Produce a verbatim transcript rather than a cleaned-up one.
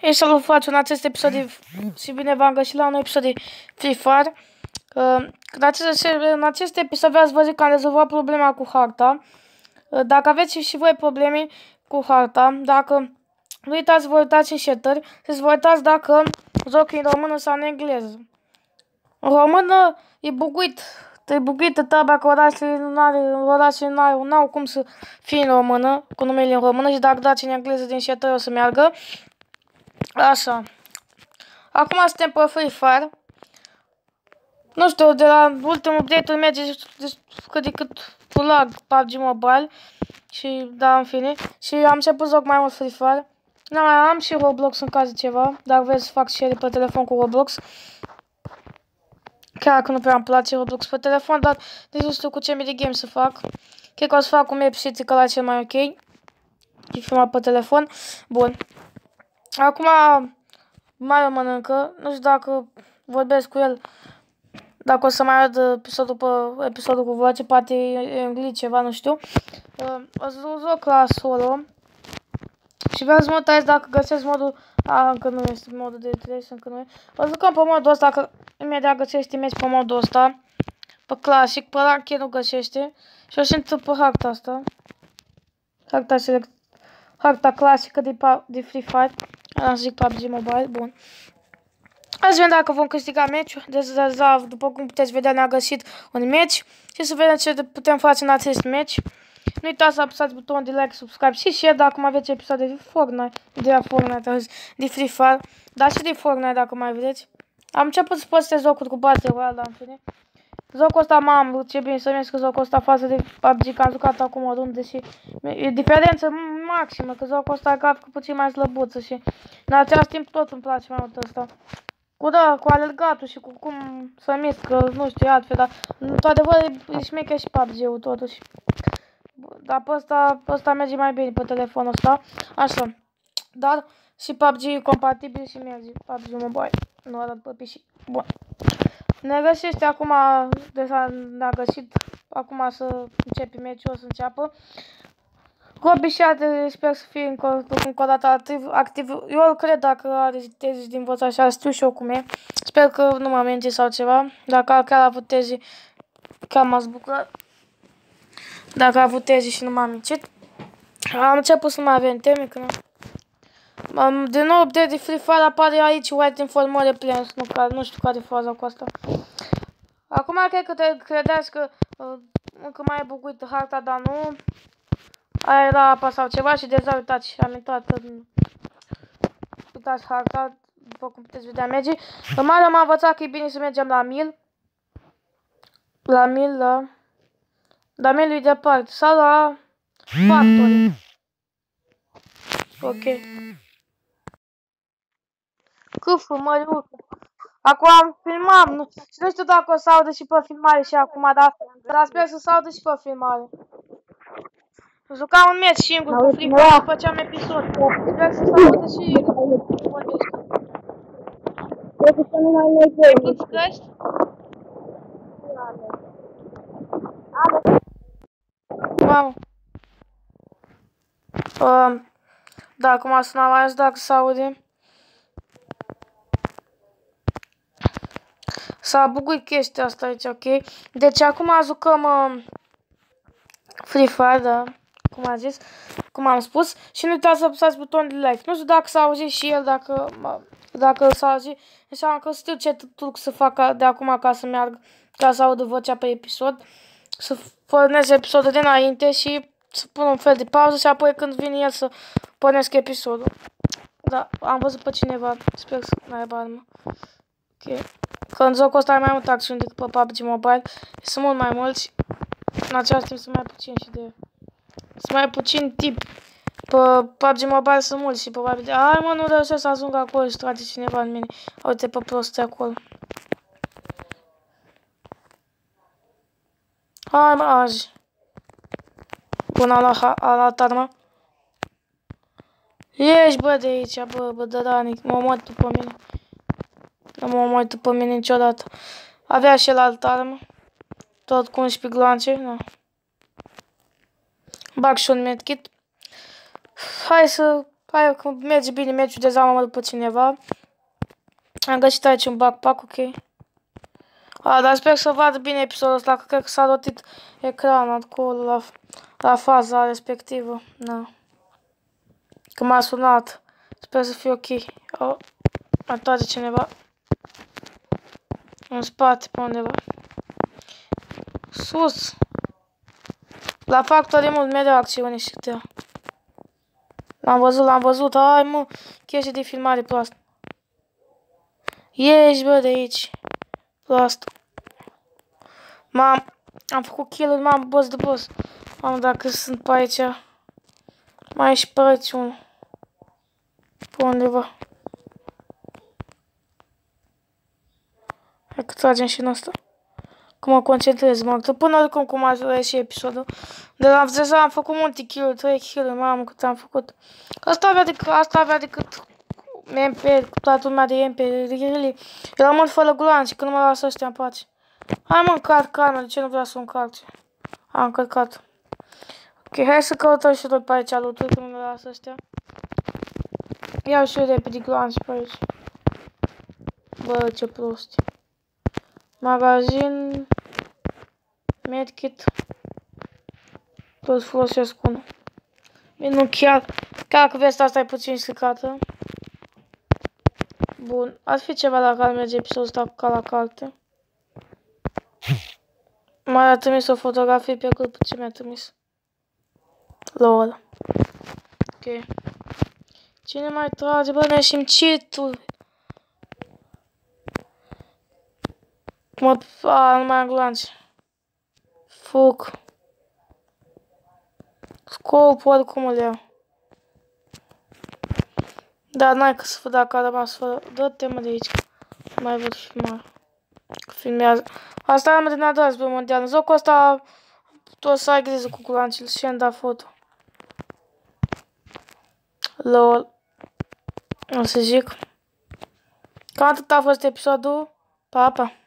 Ei, salut, faci în acest episod de... și bine v-am găsit la un episod de Free Fire. Uh, în, acest, în acest episod v-ați văzut că am rezolvat problema cu harta. Uh, dacă aveți și voi probleme cu harta, dacă nu uitați să vă uitați în setări, să vă uitați dacă joc în română sau în engleză. În română e buguit, e buguită taba că orașele nu are, orașele nu au, n-au cum să fie în română, cu numele în română, și dacă dați în engleză din setări o să meargă. Așa. Acum suntem pe Free Fire. Nu știu, de la ultimul update-ul merge cât de cât cu lag P U B G Mobile. Și da, în fine. Și am început să joc mai mult Free Fire. Da, mai am și Roblox în caz de ceva. Dacă vreți să fac share pe telefon cu Roblox. Chiar că nu prea îmi place Roblox pe telefon, dar nici nu știu cu ce mii de game să fac. Cred că o să fac cu Map City, că la cel mai ok. E filmat pe telefon. Bun. Acum mai mănâncă. Nu știu dacă vorbesc cu el. Dacă o să mai arăt episodul pe episodul cu voce, poate e în glitch ceva, nu știu. O să joc la solo. Și vreau să mă uitați dacă găsesc modul... A, încă nu este modul de trei, încă nu e. O să jucăm pe modul ăsta, că imediat găsești imeci pe modul ăsta. Pe clasic, pe ranchet nu găsește. Și o să intru pe harta asta. Harta select... Harta clasică de, de Free Fire. Am să zic P U B G Mobile, bun. Hai să vedem dacă vom câștiga meciul. Deci, după cum puteți vedea, ne-a găsit un meci. Și să vedem ce putem face în acest meci. Nu uitați să apăsați butonul de like, subscribe și share dacă mai aveți episoade de Fortnite, de Fortnite, de Free Fire, dar și de Fortnite dacă mai vreți. Am început să postez jocuri cu Battle Royale, dar în fine. Jocul ăsta, mamă, ce bine să merg că jocul ăsta față de P U B G, că am jucat acum o rundă și e diferență maximă, că jocul ăsta e grafică puțin mai slăbuță și în același timp tot îmi place mai mult ăsta. Cu da, cu alergatul și cu cum să mișcă, nu știu, altfel, dar într-adevăr e șmecher și P U B G-ul totuși. Dar pe ăsta, pe ăsta merge mai bine pe telefonul ăsta, așa. Dar și P U B G e compatibil și merge P U B G Mobile, nu arăt pe P C. Bun. Ne găsește acum, deja ne-a găsit, acum să începe meciul, o să înceapă. Robișate, sper să fie încă, încă o dată activ, activ. Eu îl cred dacă are tezi din voța așa, știu și eu cum e. Sper că nu mă mente sau ceva. Dacă chiar a avut tezi, chiar m-ați bucurat. Dacă a avut tezi și nu m-am mințit. Am început să mai avem teme, că nu. De nou update de Free Fire apare aici Waiting for more players, nu, nu știu care e faza cu asta. Acum cred că te credeți că uh, încă mai e buguită harta, dar nu. Aia era apa sau ceva și deja uitați, am intrat în... Uitați harta, după cum puteți vedea merge. În mare m-a învățat că e bine să mergem la mil. La mil, la... La mil e departe, sau la... Factory. Ok. Câfă, măriuță. Acum am filmat, nu, și nu știu dacă o să audă și pe filmare și acum, dar, dar sper să se audă și pe filmare. Jucam un meci singur cu Free Fire și făceam episod. Sper să se audă și vorbește. Ai pus căști? Mamă. Uh, da, acum sunam mai ales dacă se aude. S-a buguit chestia asta aici, ok? Deci acum jucăm uh, Free Fire, da, cum am zis, cum am spus. Și nu uitați să apăsați butonul de like. Nu știu dacă s-a auzit și el, dacă, dacă s-a auzit. Înseamnă că știu ce truc să fac de acum ca să meargă, ca să audă vocea pe episod. Să pornesc episodul dinainte și să pun un fel de pauză și apoi când vine el să pornesc episodul. Da, am văzut pe cineva, sper să nu aibă armă. Ok. Că în jocul ăsta ai mai mult acțiuni decât pe P U B G Mobile. Sunt mult mai mulți. În același timp sunt mai puțini și de... Sunt mai puțini tip. Pe P U B G Mobile sunt mulți și pe P U B G... Ai mă, nu reușesc să ajung acolo și trage cineva în mine. Uite pe prost acolo. Hai mă, azi. Bună la alarmă. Ești bă de aici, bă, bă, dăranic. Mă omori tu pe mine. Nu mă omori tu pe mine niciodată. Avea și el altă armă. Tot cu unsprezece gloanțe, nu. Bag și un medkit. Hai să Hai că merge bine meciul, dezamă după cineva. Am găsit aici un backpack, ok. A, dar sper să vadă bine episodul ăsta, că cred că s-a rotit ecranul acolo la, la faza respectivă. Na. Că m-a sunat. Sper să fie ok. Oh, mai toate cineva. În spate, pe undeva. Sus. La Factory mult mereu acțiune și câtea. L-am văzut, l-am văzut. Hai mă, chestii de filmare proastă. Ieși bă de aici. Proastă. Mam, am făcut kill-uri, mam, boss de boss. Mam, dacă sunt pe aici. Mai e și pe aici unul. Pe undeva. Hai că tragem și în asta. Că mă concentrez, mă. Până oricum cum a și episodul. De la Vzeza am făcut multe kill-uri, trei kill-uri, mamă, cât am făcut. Asta avea decât, asta avea decât M P, cu toată lumea de M P, really. Era mult fără gloanțe, că nu mă lasă ăștia în pace. Hai mă, încarc carne, de ce nu vreau să o încarce? Am încărcat. Ok, hai să căutăm și noi pe aici alături, că nu mă lasă ăștia. Iau și eu repede gloanțe pe aici. Bă, ce prost. Magazin. Medkit. Toți folosesc unul. Bine, nu chiar. Chiar că vestea asta e puțin stricată. Bun. Ar fi ceva la care merge episodul ăsta ca la carte. M-a trimis o fotografie pe grup. Ce mi-a trimis? Lol. Ok. Cine mai trage? Bă, ne ieșim cheat-uri. Mă... A, nu mai am gloanțe. Fug. Scop, oricum îl iau. Da, n-ai că să văd dacă a rămas fără. Dă-te mă de aici. Mai văd filmare. Filmează. Asta am din a doua zi pe mondial. În jocul ăsta tot să ai grijă cu gloanțele și am dat foto. Lol. O să zic. Cam atât a fost episodul. Pa, pa.